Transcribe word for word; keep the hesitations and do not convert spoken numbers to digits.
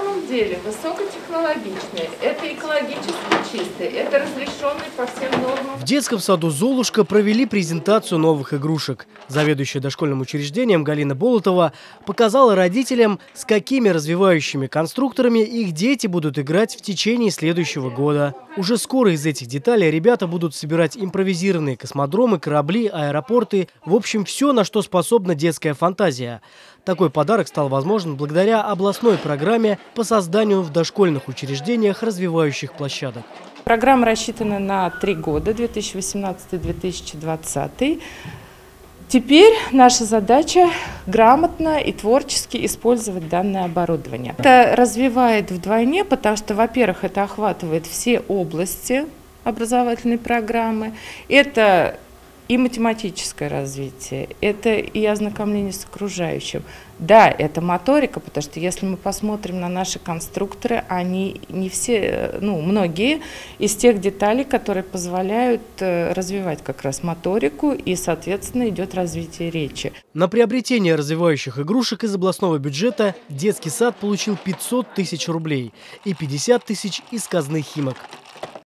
самом деле высокотехнологичные, это экологически чистые, это разрешенные по всем нормам. В детском саду «Золушка» провели презентацию новых игрушек. Заведующая дошкольным учреждением Галина Болотова показала родителям, с какими развивающими конструкторами их дети будут играть в течение следующего года. Уже скоро из этих деталей ребята будут собирать импровизированные космодромы, корабли, аэропорты. В общем, все, на что способна детская фантазия. Такой подарок стал возможен благодаря областной программе по созданию в дошкольных учреждениях развивающих площадок. Программа рассчитана на три года, две тысячи восемнадцатый — две тысячи двадцатый. Теперь наша задача грамотно и творчески использовать данное оборудование. Это развивает вдвойне, потому что, во-первых, это охватывает все области образовательной программы. Это и математическое развитие, это и ознакомление с окружающим. Да, это моторика, потому что если мы посмотрим на наши конструкторы, они не все, ну, многие из тех деталей, которые позволяют развивать как раз моторику, и, соответственно, идет развитие речи. На приобретение развивающих игрушек из областного бюджета детский сад получил пятьсот тысяч рублей и пятьдесят тысяч из казны «Химок».